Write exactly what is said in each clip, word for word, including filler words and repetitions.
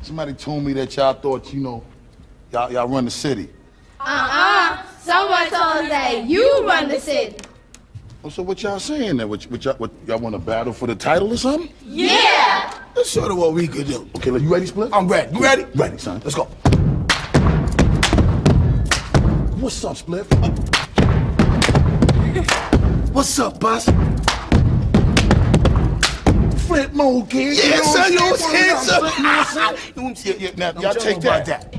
Somebody told me that y'all thought, you know, y'all y'all run the city. Uh-uh. Someone told us that you run the city. Oh, so what y'all saying then? What, what y'all what, y'all want to battle for the title or something? Yeah. That's sort of what we could do. Okay, look, you ready, Split? I'm ready. You ready? Ready, son. Let's go. What's up, Split? What's up, Bus? Flip mode, kid. Yeah, you know son, you know what what I'm saying? I'm You know what I'm saying? Yeah, yeah, now, y'all take that. that.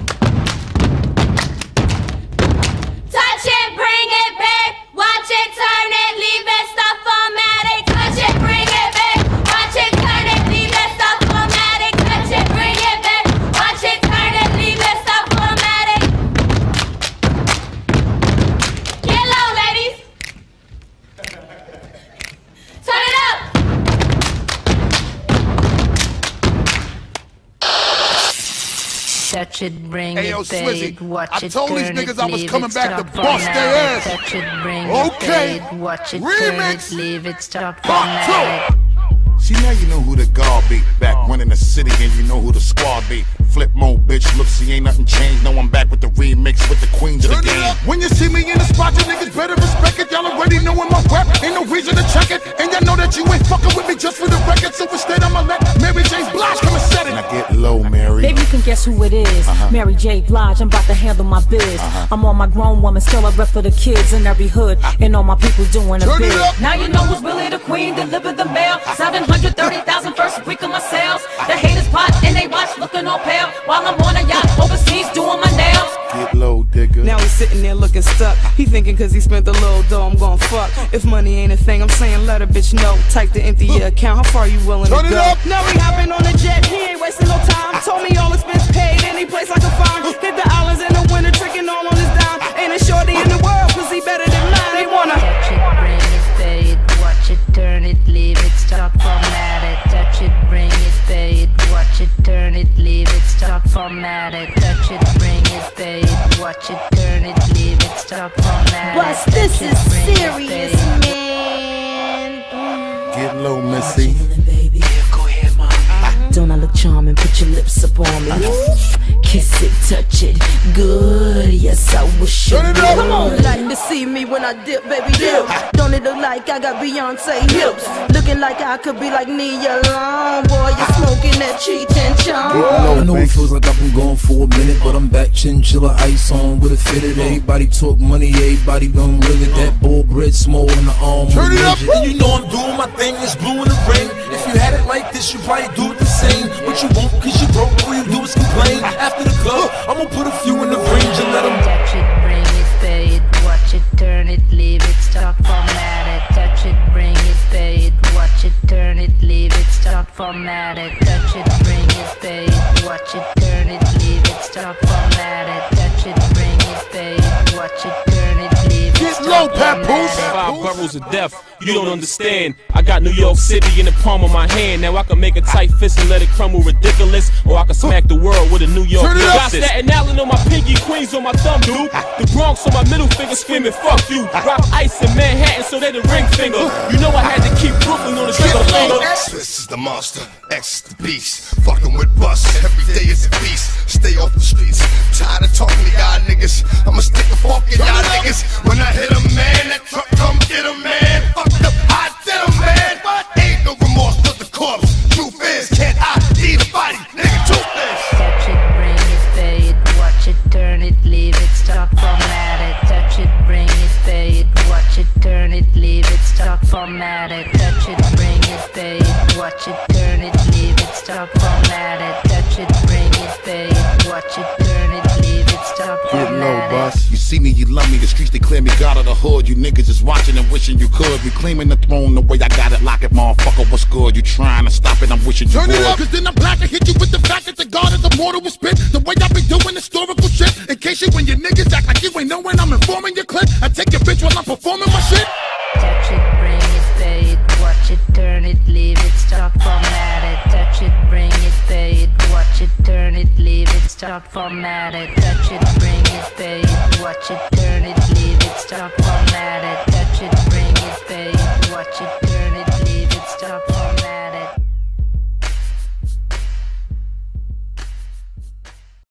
Touch it, bring it back. Watch it, turn it, leave it, stuff formatted. Touch it, bring it back. Watch it, turn it, leave it, stuff formatted. Touch it, bring it back. Watch it, turn it, leave it, stuff formatted. Get low, ladies. Turn it up. Touch it, bring Aiyyo it, Swizz fade, I, watch I it, told these turn niggas it, I was leave coming it, back to stop bust their formatted. ass. Touch it, bring Okay. it, fade, watch it, Remix. turn it, leave it, stop Part two. formatted. See, now you know who the guard be. Back when in the city and you know who the squad be. Flip mode, bitch. Look, see, ain't nothing changed. No, I'm back with the remix with the queens of the Turn it game. up. When you see me in the spot, you niggas better respect it. Y'all already knowin' my rap. Ain't no reason to check it. And y'all know that you ain't fucking with me just for the record. So instead, I'ma let Mary J. Blige come and set it. Now get low, Mary. Baby, you can guess who it is. Uh-huh. Mary J. Blige, I'm about to handle my biz. Uh-huh. I'm on my grown woman, still a rep for the kids in every hood. And all my people doing a Turn bid. it up. Now you know who's really the queen, deliver the mail. seven hundred thirty thousand first week of my sales. The haters pot and they watch looking all pale. While I'm on a yacht overseas doing my nails. Get low, Digga. Now he's sitting there looking stuck. He thinking cause he spent a little dough, I'm gon' fuck. If money ain't a thing, I'm saying let a bitch know. Type to empty your account, how far you willing Turn to it go? up. Now he hopping on a jet, he ain't wasting no time. Told me all expense paid, any place I can find. Hit the islands in the winter, tricking all on his dime. Ain't a shorty in the world, cause he better than mine. They wanna Touch it, bring it, fade, watch it, turn it, leave it, stop formatted. Touch it, bring it, fade, watch it, turn it, leave it, stop formatted. Touch it, bring it, fade, watch it, turn it, leave it, stop formatted. Bus, this Touch it, is bring it, serious, fade. man. Get low, Missy. Don't I look charming? Put your lips up on me. Kiss it, touch it, good. Yes, I wish you Turn it up. Come on, Like to see me when I dip, baby dip. Don't it look like I got Beyonce hips? Looking like I could be like Nia Long. Boy, you smoking that cheat and charm. I know it feels like I've been gone for a minute, but I'm back chinchilla ice on with a fitted. Everybody talk money, everybody gon' live it. That bull bread small in the arm. Turn it up. And you know I'm doing my thing, it's blue in the rain. If you had it like this, you probably do it the same. But you won't, cause you broke, all you do is complain. After the club, I'ma put a few in the range and let them Touch it, bring it, fade, watch it, turn it, leave it, stop formatted. Touch it, bring it, fade, watch it, turn it, leave it, stop formatted. Touch it, bring it, fade, watch it, turn it, leave it, stop formatted. Touch it, bring it, fade, watch it, turn it, leave it, Get stop low, Papoose. Five boroughs of death, you don't understand. I got New York City in the palm of my hand. Now I can make a tight fist and let it crumble ridiculous, or I can smack the world with a New York Turn it up. Got Staten Island on my pinky, Queens on my thumb, dude. The Bronx on my middle finger screaming, fuck you. Rock ice in Manhattan, so they the ring finger. You know I had to keep Brooklyn on the trigger finger. Swizz is the monster, X the beast. Fucking with Bus, every day is a feast. Stay off the streets, tired of talking to y'all niggas. I'ma stick a fork in y'all niggas. When I hit a man, that truck come get a man. Fucked up, I did a man. Ain't no remorse for the corpse. Truth is, can't I eat a body, nigga? Truth is. Touch it, bring it, fade, watch it, turn it, leave it, stop formatted. Touch it, bring it, fade, watch it, turn it, leave it, stop formatted. Touch it, bring it, fade, watch it, turn it, leave it, stop formatted. Touch it, bring it, fade, watch it, turn it, leave it, stop Get low, formatted. Bus. You see me, you love me. The streets declare me God of the hood. You niggas is watching and wishing you could. Reclaiming the throne the way I got it. Lock it, motherfucker. What's good? You trying to stop it? I'm wishing you Turn would. it up. Cause then I'm black and hit you with the fact that the God is immortal with spit. The way I be doing historical shit. In case you when your niggas act like you ain't knowing I'm informing your clip. I take your bitch while I'm performing my shit. Touch it, bring it, fade, watch it, turn it, leave it, stop formatted. Touch it, bring it, fade, watch it, turn it, leave it, stop formatted. Touch it, bring it, fade, watch it, turn it, leave it, stop formatted. Touch it, bring it, fade, watch it, turn it, leave it, stop formatted.